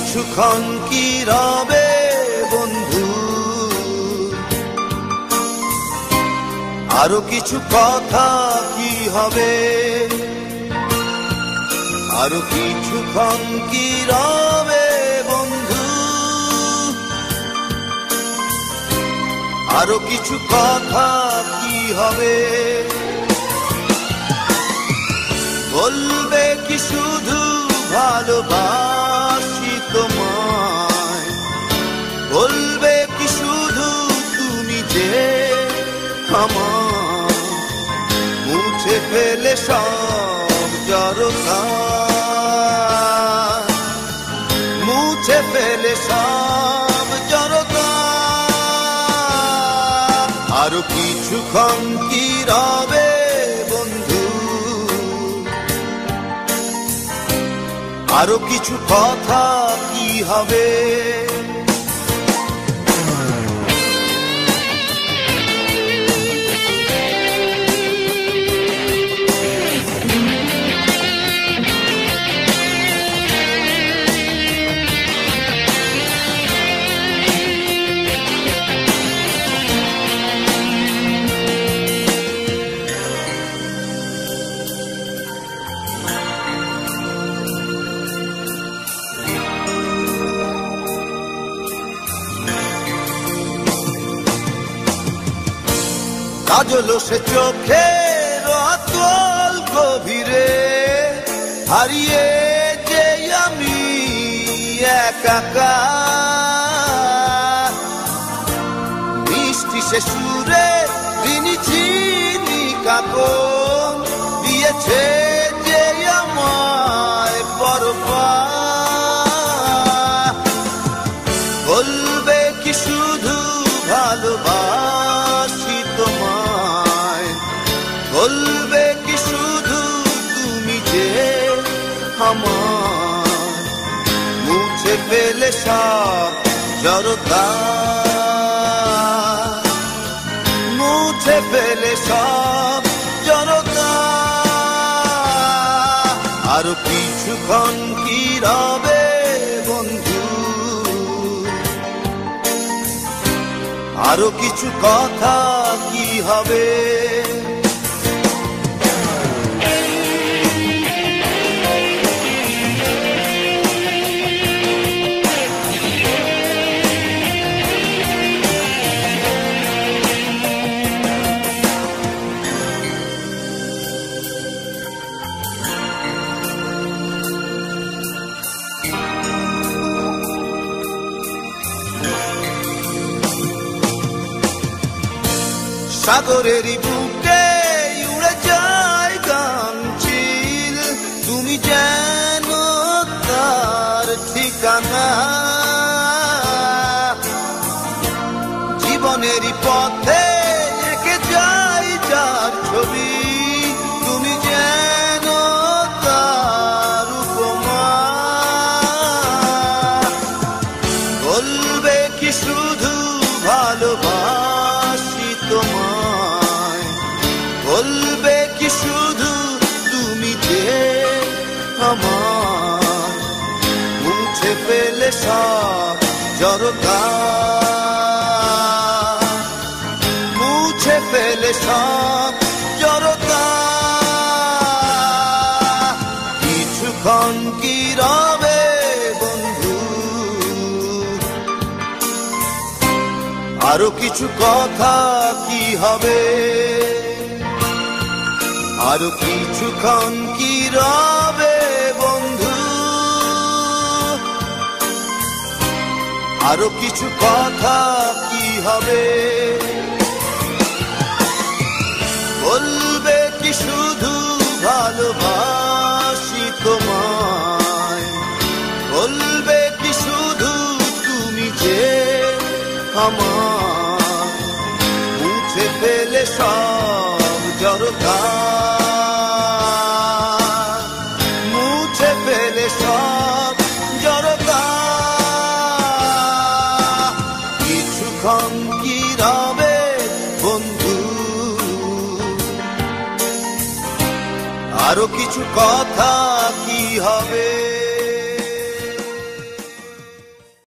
কিছুক্ষণ কি রবে বন্ধু, আরো কিছু কথা কি হবে, আরো কিছুক্ষণ কি রবে বন্ধু, আরো কিছু কথা কি হবে। বলবে কি শুধু ভালোবাসি তোমায়, বলবে কি শুধু তুমি যে আমার, মুছে ফেলে সব জড়তা, মুছে ফেলে সব জড়তা। আরো কিছুক্ষণ কি রবে বন্ধু, আরো কিছু কথা কি হবে। কাজল সে চোখের অতল গভীরে, হারিয়ে যে আমি একাকার। মিষ্টি সে সুরে ঝিনি ঝিনি কাকন দিয়েছে যে আমায় পরপার। বলবে কি শুধু ভালোবাসি তোমায়, বলবে কি শুধু তুমি যে আমার, মুছে ফেলে সব জড়তা, মুছে ফেলে সব জড়তা। আরো কিছুক্ষণ কি রবে বন্ধু, আরো কিছু কথা কি হবে। সাগরেরই বুকে উড়ে যায় গান চিল, তুমি যেন তার ঠিকানা। জীবনেরই পথে এঁকে যাই যার ছবি, তুমি যেন তার উপমা। বলবে কি শুধু ভালোবাসি তোমায়, বলবে কি শুধু তুমি যে আমার, মুছে ফেলে সব জড়তা, মুছে ফেলে সব জড়তা। কিছুক্ষণ কি রবে বন্ধু, আরো কিছু কথা কি হবে, আরো কিছুক্ষণ কি রবে বন্ধু, আরো কিছু কথা কি হবে। বলবে কি শুধু ভালোবাসি তোমায়, বলবে কি শুধু তুমি যে আমার, মুছে ফেলে সব জড়তা, মুছে ফেলে সব জড়তা। কিছুক্ষণ কি রবে বন্ধু, আরো কিছু কথা কি হবে।